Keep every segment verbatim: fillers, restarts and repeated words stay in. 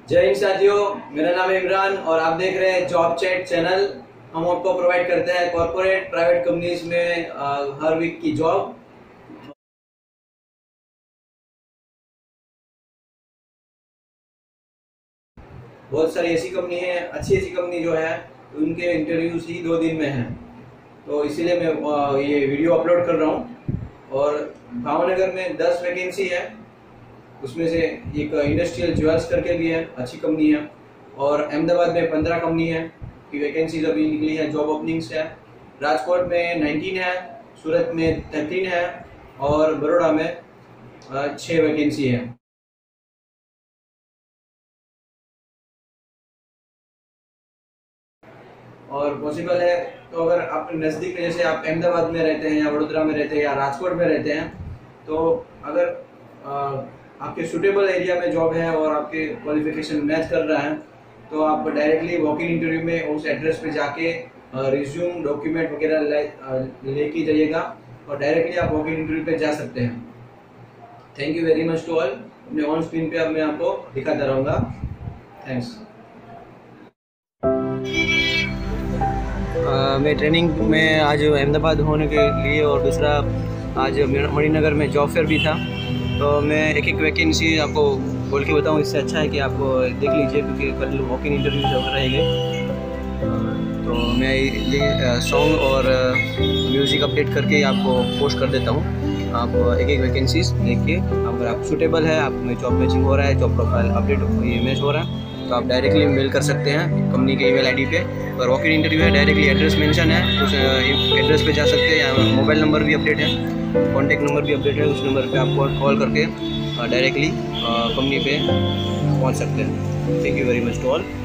जय हिंद साथियों, मेरा नाम है इमरान और आप देख रहे हैं जॉब चैट चैनल। हम आपको प्रोवाइड करते हैं कॉर्पोरेट प्राइवेट कंपनीज में आ, हर वीक की जॉब। बहुत सारी ऐसी कंपनी है, अच्छी ऐसी कंपनी जो है उनके इंटरव्यूज ही दो दिन में हैं, तो इसीलिए मैं आ, ये वीडियो अपलोड कर रहा हूँ। और भावनगर में दस वैकेंसी है, उसमें से एक इंडस्ट्रियल ज्वेल्स करके भी है, अच्छी कंपनी है। और अहमदाबाद में पंद्रह कंपनी है की वैकेंसीज अभी निकली है, जॉब ओपनिंग्स है। राजकोट में नाइनटीन है, सूरत में थर्टीन है और बड़ौदा में छः वैकेंसी है। और पॉसिबल है तो अगर आप नज़दीक में, जैसे आप अहमदाबाद में रहते हैं या वडोदरा में रहते हैं या राजकोट में रहते हैं, तो अगर आ, आपके सूटेबल एरिया में जॉब है और आपके क्वालिफिकेशन मैच कर रहा है, तो आप डायरेक्टली वॉक इन इंटरव्यू में उस एड्रेस पे जाके रिज्यूम डॉक्यूमेंट वगैरह लेके जाइएगा और डायरेक्टली आप वॉक इन इंटरव्यू पे जा सकते हैं। Thank you very much to all. अपने ऑन स्क्रीन पे अब मैं आपको दिखाता रहूँगा। थैंक्स। Uh, मैं ट्रेनिंग में आज अहमदाबाद होने के लिए और दूसरा आज मणिनगर में जॉब फेयर भी था, तो मैं एक एक वैकेंसी आपको बोल के बताऊँ। इससे अच्छा है कि आपको देख लीजिए, क्योंकि कल वॉक इन इंटरव्यू जब रहेंगे। तो मैं ये सॉन्ग और म्यूज़िक अपडेट करके आपको पोस्ट कर देता हूँ। आप एक एक वैकेंसीज देख के, अगर आप सूटेबल है, आप में जॉब मैचिंग हो रहा है, जॉब प्रोफाइल अपडेट ये मैच हो रहा है, तो आप डायरेक्टली मेल कर सकते हैं कंपनी के ईमेल आईडी पे। और वॉक इन इंटरव्यू है, डायरेक्टली एड्रेस मेंशन है, उस एड्रेस पे जा सकते हैं। या मोबाइल नंबर भी अपडेट है, कॉन्टैक्ट नंबर भी अपडेट है, उस नंबर पे आप कॉल करके डायरेक्टली कंपनी पे पहुंच सकते हैं। Thank you very much to all.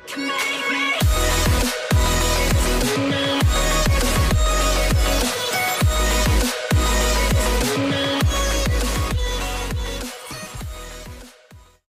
command.